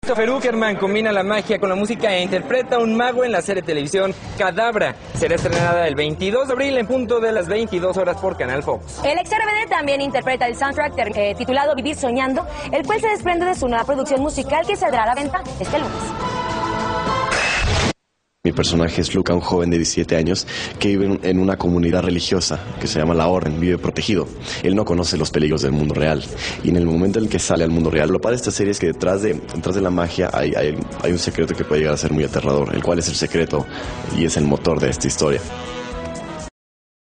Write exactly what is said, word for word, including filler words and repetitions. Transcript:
Christopher Uckerman combina la magia con la música e interpreta a un mago en la serie de televisión Cadabra. Será estrenada el veintidós de abril en punto de las veintidós horas por Canal Fox. El ex R B D también interpreta el soundtrack eh, titulado Vivir Soñando, el cual se desprende de su nueva producción musical que saldrá a la venta este lunes. Mi personaje es Luca, un joven de diecisiete años que vive en una comunidad religiosa que se llama La Orden, vive protegido. Él no conoce los peligros del mundo real y en el momento en el que sale al mundo real, lo padre de esta serie es que detrás de, detrás de la magia hay, hay, hay un secreto que puede llegar a ser muy aterrador, el cual es el secreto y es el motor de esta historia.